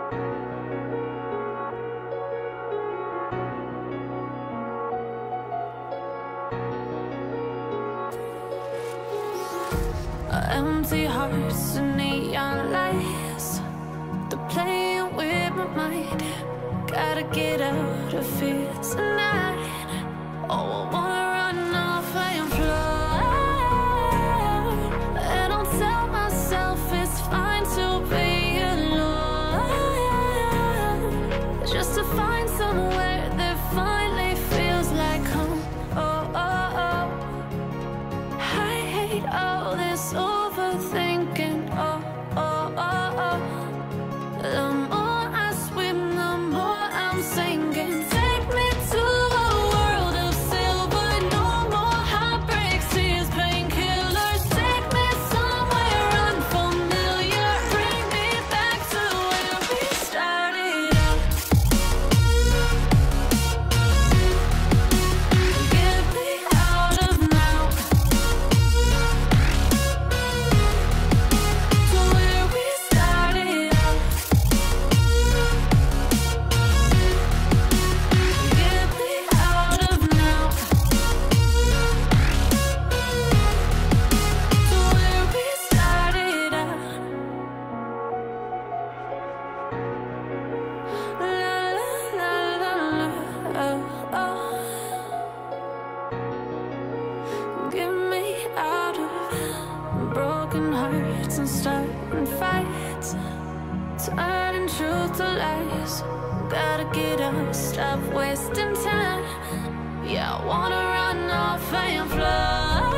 Empty hearts and neon lights, they're playing with my mind. Gotta get out of here tonight. Oh, I wanna run off and fly, and I'll tell myself it's fine to be alone, just to find somewhere that finally feels like home. Oh, oh, oh. I hate all this overthinking. Oh, oh, oh, oh. The more I swim, the more I'm sinking. Take me to a world of silver. No more heartbreaks, tears, painkillers. Take me somewhere unfamiliar. Bring me back to where we started out. Get me out of now, to where we started out. Get me out of now, to where we started out. La la la la la, oh, oh. Get me out of broken hearts and starting fights, turning truth to lies. Gotta get up, stop wasting time. Yeah, I wanna run off and fly.